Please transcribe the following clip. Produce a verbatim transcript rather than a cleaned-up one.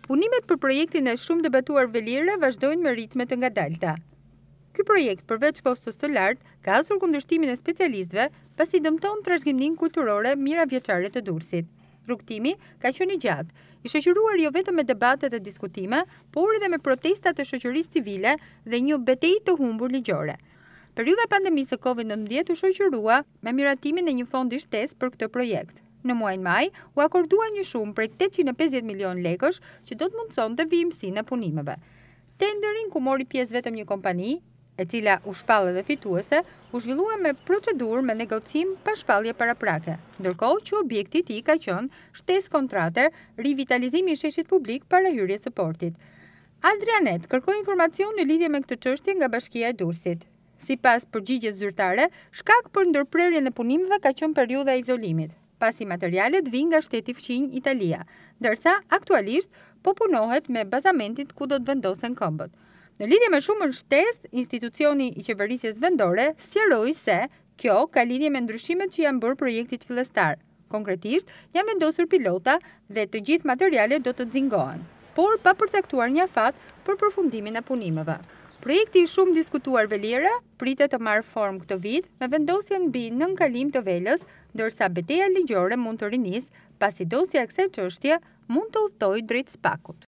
Punimet për projektin e shumë debatuar Veliera vazhdojnë me ritme të ngadalta. Ky projekt, përveç kostos të lartë, ka hasur kundërshtimin e specialistëve, pasi dëmton trashëgiminë kulturore mirëvjeçare të Durrësit. Rrugtimi ka qenë i gjatë, i shoqëruar jo vetëm me debate dhe diskutime, por edhe me protesta të shoqërisë civile dhe një betejë të humbur ligjore. Periudha e pandemisë së kovid nëntëmbëdhjetë u shoqërua me miratimin e një fondi shtesë për këtë projekt. Në muajin maj u akordua një shumë prej tetëqind e pesëdhjetë milion lekësh që do të mundsonte vijimsinë e punimeve. Tenderin, ku mori pjesë vetëm një kompani, e cila u shpall edhe fituese, u zhvillua me procedurë me negocim pa shpallje paraprake, ndërkohë që objekti i tij ka qenë shtesë kontrate, rivitalizimi i sheshit publik para hyrjes së portit. Adrianet kërkoi informacion në lidhje me këtë çështje nga Bashkia e Durrësit. Sipas përgjigjes zyrtare, shkak për ndërprerjen e punimeve ka qenë periudha e izolimit, pasi materialet vijnë nga shteti fqinj Italia, ndërsa aktualisht po punohet me bazamentin ku do të vendosen këmbët. Në lidhje me shumën shtesë, institucioni i qeverisjes vendore sqaroi se kjo ka lidhje me ndryshimet që janë bërë projektit fillestar. Konkretisht, janë vendosur pilota dhe të gjithë materialet do të nxingohen, por pa përcaktuar një afat për përfundimin e punimeve. Projekti i shumë diskutuar Veliera pritet të marrë formë këtë vit me vendosjen mbi nën kalim të Velës, ndërsa betejë ligjore mund të rinisë, pasi dosja e kësaj çështje mund të udhtojë drejt Spakut.